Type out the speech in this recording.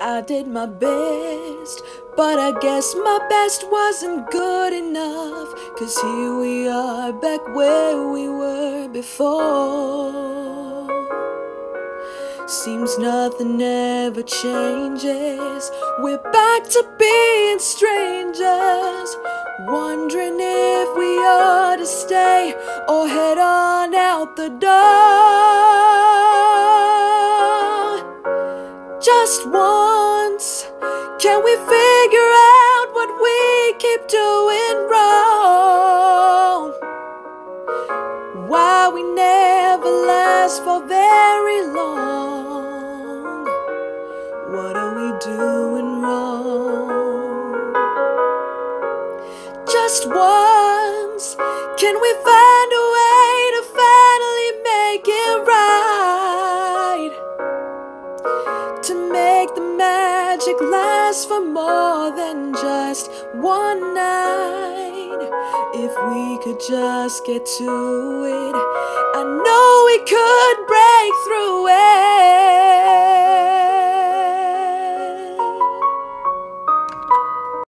I did my best, but I guess my best wasn't good enough. 'Cause here we are back where we were before. Seems nothing ever changes. We're back to being strangers, wondering if we ought to stay or head on out the door. Just once, can we figure out what we keep doing wrong? Why we never last for very long? What are we doing wrong? Just once, can we find a way to finally make it right? To make the magic last for more than just one night. If we could just get to it, I know we could break through it.